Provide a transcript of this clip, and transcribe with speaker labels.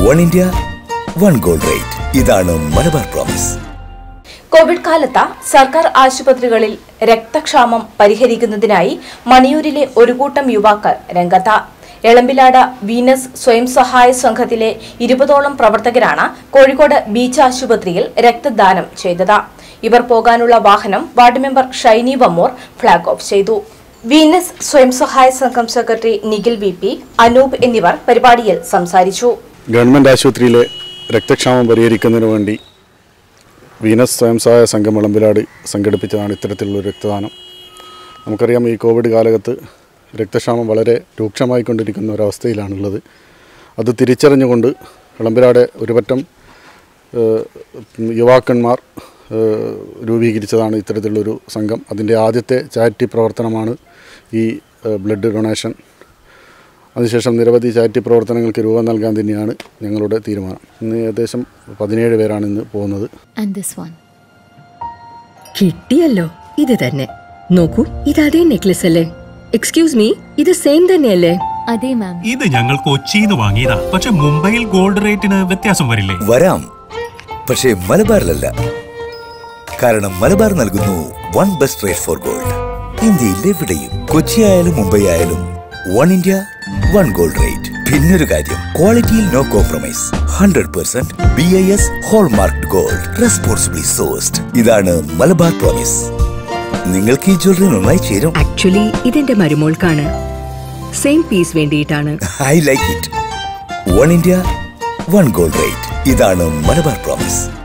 Speaker 1: 1 India, 1 gold rate. ഇതാണ് Malabar promise.
Speaker 2: Covid കാലത്ത് സർക്കാർ ആശുപത്രികളിൽ രക്തക്ഷാമം പരിഹരിക്കുന്നതിനായി മണിയൂരിലെ ഒരു കൂട്ടം യുവാക്കൾ രംഗത്ത്. എളമ്പിലാട് വീനസ് സ്വയം സഹായ സംഘത്തിലെ 20ഓളം പ്രവർത്തകരാണ് കോഴിക്കോട് ബീച്ച് ആശുപത്രിയിൽ രക്തദാനം ചെയ്തത്. ഇവർ പോകാനുള്ള വാഹനം ward member Shiny Vammoor flag off ചെയ്തു. വീനസ് സ്വയം സഹായ സംഘം സെക്രട്ടറി നിഖിൽ VP, അനൂപ് എന്നിവർ പരിപാടിയിൽ സംസാരിച്ചു.
Speaker 3: ഗവൺമെന്റ് ആശുപത്രിയിലെ രക്തക്ഷാമം പരിഹരിക്കുന്നതിന് വേണ്ടി വീനസ് സ്വയം സഹായ സംഘം എളമ്പിലാട് സംഘടിപ്പിച്ചതാണ് ഇത്തരത്തിലുള്ള രക്തദാനം. നമുക്കറിയാം, ഈ കോവിഡ് കാലത്ത് രക്തക്ഷാമം വളരെ രൂക്ഷമായിക്കൊണ്ടിരിക്കുന്ന ഒരവസ്ഥയിലാണുള്ളത്. അത് തിരിച്ചറിഞ്ഞുകൊണ്ട് എളമ്പിലാടെ ഒരു പറ്റം യുവാക്കന്മാർ രൂപീകരിച്ചതാണ് ഇത്തരത്തിലുള്ളൊരു സംഘം. അതിൻ്റെ ആദ്യത്തെ ചാരിറ്റി പ്രവർത്തനമാണ് ഈ ബ്ലഡ് ഡൊണേഷൻ. അതിനുശേഷം നിരവധി ചാരിറ്റി പ്രവർത്തനങ്ങൾക്ക് രൂപം നൽകാൻ തന്നെയാണ് ഞങ്ങളുടെ തീരുമാനം. ഇന്ന് ഏകദേശം 17 പേരാണ് ഇന്ന് പോകുന്നത്.
Speaker 4: കിട്ടിയല്ലോ, ഇത് തന്നെ. നോക്കൂ, ഇത് അതേ നെക്ലസ് അല്ലേ? എക്സ്ക്യൂസ് മീ, ഇത് സെയിം തന്നെയല്ലേ?
Speaker 5: അതെ മാം.
Speaker 6: ഇത് ഞങ്ങൾ കൊച്ചിയിൽ വാങ്ങിയതാ. പക്ഷെ മുംബൈയിൽ ഗോൾഡ് റേറ്റിന് വ്യത്യാസം വരില്ലേ?
Speaker 1: വരാം, പക്ഷേ മലബാറിലല്ല. കാരണം മലബാർ നൽകുന്നു 1 ബെസ്റ്റ് റേറ്റ് ഫോർ ഗോൾഡ്. ഇന്ത്യയിൽ എവിടെയും, കൊച്ചി ആയാലും മുംബൈ ആയാലും 1 India, 1 ഗോൾഡ് റേറ്റ്. പിന്നൊരു കാര്യം, ക്വാളിറ്റിയിൽ no compromise. 100% BIS hallmarked gold, responsibly sourced. ഇതാണ് മലബാർ പ്രോമിസ്. നിങ്ങൾക്ക് ഈ ജ്വല്ലറി നന്നായി ചേരും.
Speaker 4: ആക്ച്വലി ഇതെന്റെ മരുമോൾക്കാണ്. സെയിം പീസ് വേണ്ടിയിട്ടാണ്.
Speaker 1: I like it. 1 India, 1 gold rate. ഇതാണ് മലബാർ പ്രോമിസ്.